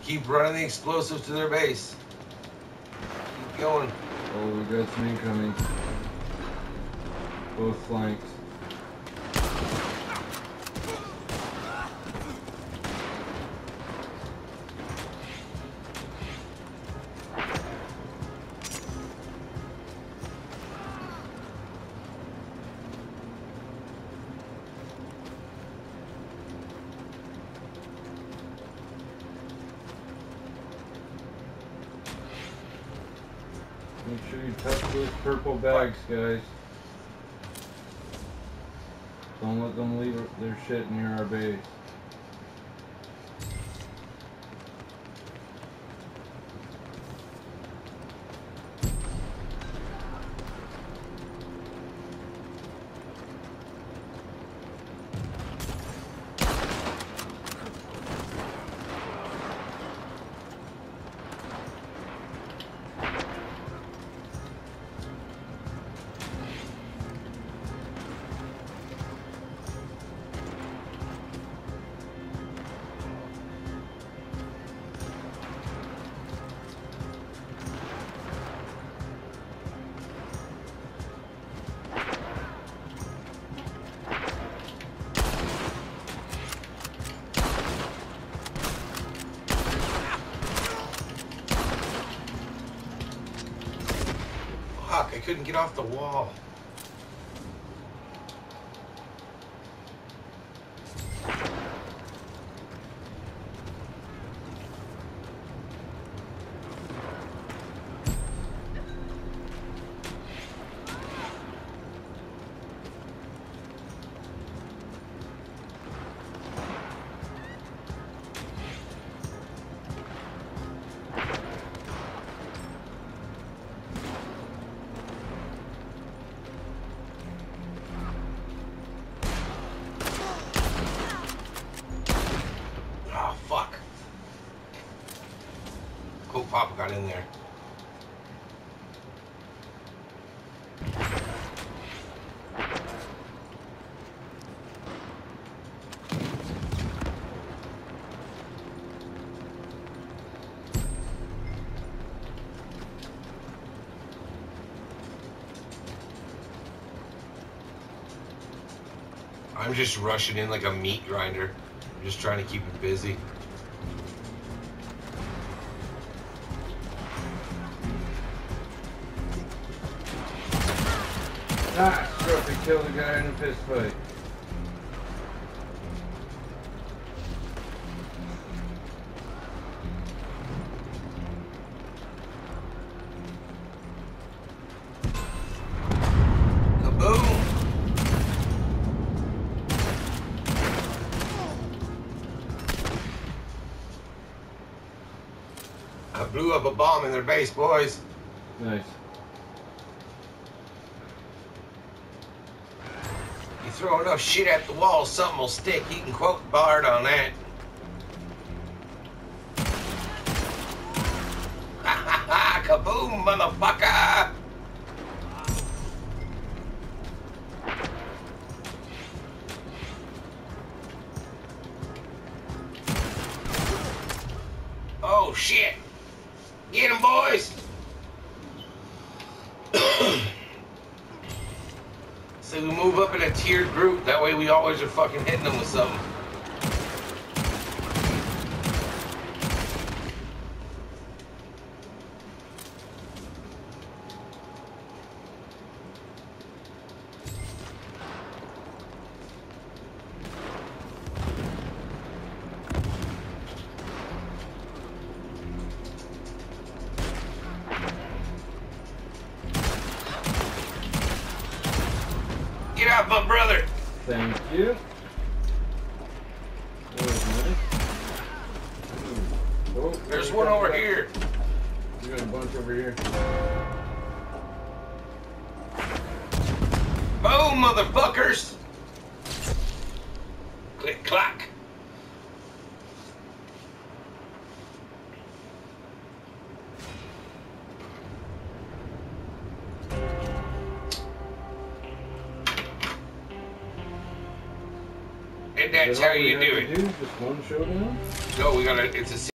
Keep running the explosives to their base. Keep going. Oh, we got some incoming. Both flanks. Make sure you touch those purple bags, guys. Don't let them leave their shit near our base. Fuck, I couldn't get off the wall. Oh, fuck. Cool Papa got in there. I'm just rushing in like a meat grinder. I'm just trying to keep it busy. Ah, Trophy killed a guy in a fist fight. Kaboom! I blew up a bomb in their base, boys. Nice. You throw enough shit at the wall, something will stick. You can quote Bard on that. Ha ha ha! Kaboom, motherfucker! Oh shit! Get him, boys! So we move up in a tiered group. That way we always are fucking hitting them with something. Get out, my brother! Thank you. Oh, There's one over here. We got a bunch over here. Boom, motherfuckers! Click, clack. And that's how you do it. Just one showdown? No, we gotta, it's a